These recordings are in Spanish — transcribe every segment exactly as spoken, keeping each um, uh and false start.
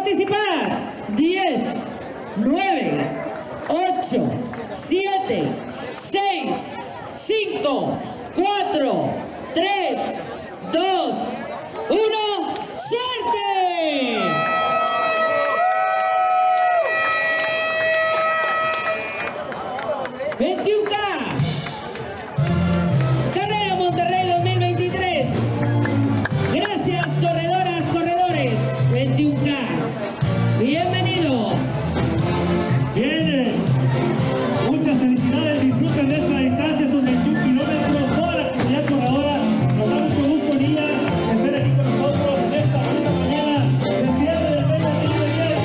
participar. diez, nueve, ocho, siete, seis, cinco, cuatro, tres, dos, uno. ¡Suerte! veintiuno K. Carrera Monterrey dos mil veintitrés. Gracias, corredoras, corredores. veintiuno K. Bienvenidos. Vienen. Muchas felicidades. Disfruten de esta distancia, estos veintiún kilómetros. Toda la comunidad corredora. Nos da mucho gusto, Lía, estar aquí con nosotros en esta bonita mañana de cierre del mes de abril.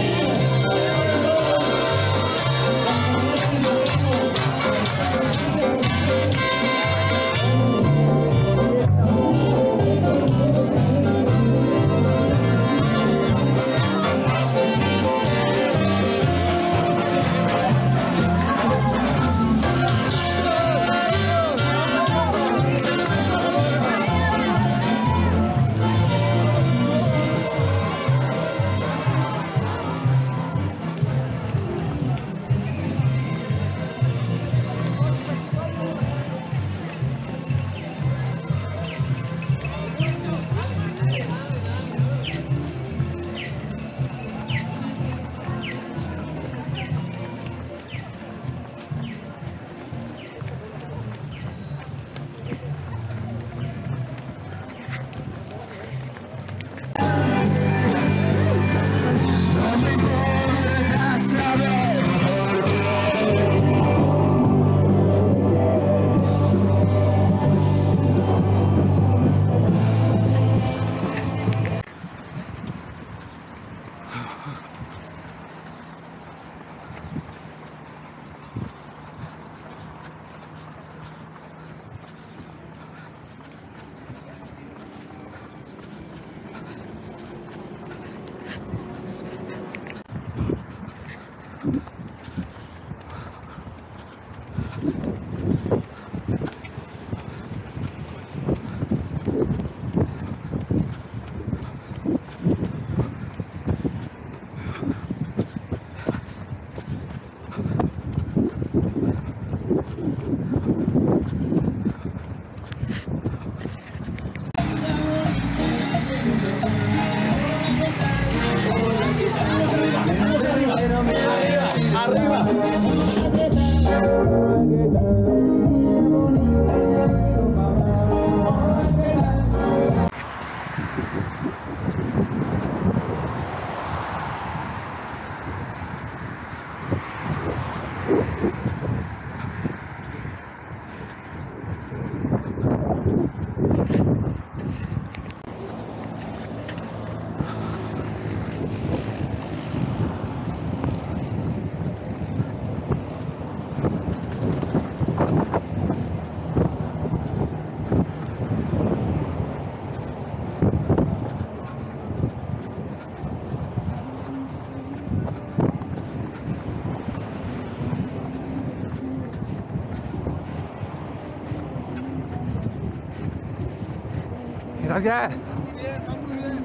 Gracias. Muy bien, va muy bien.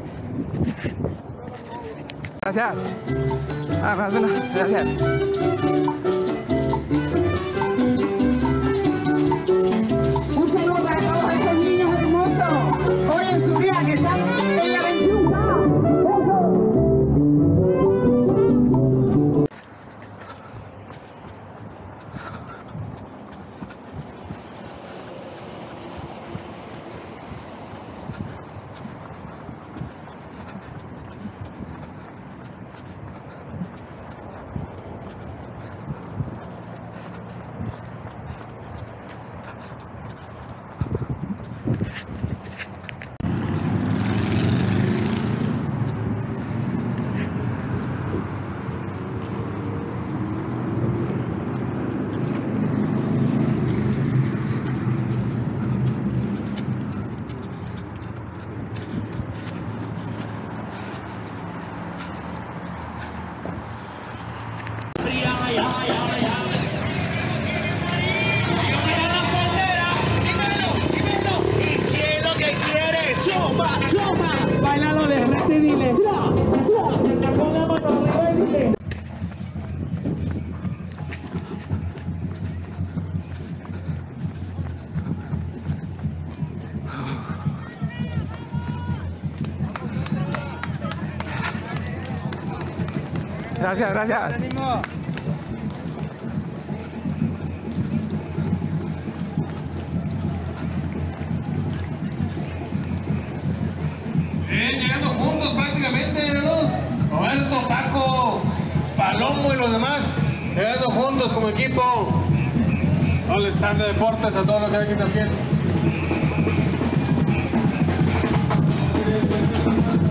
Gracias. Ah, más una. Gracias. Un saludo para todos esos niños hermosos. Hoy en su día que están en la veintiuno. Gracias, gracias. Bien, llegando juntos prácticamente, míralos. Roberto, Paco, Palomo y los demás, llegando juntos como equipo. All Star de deportes, a todo lo que hay aquí también.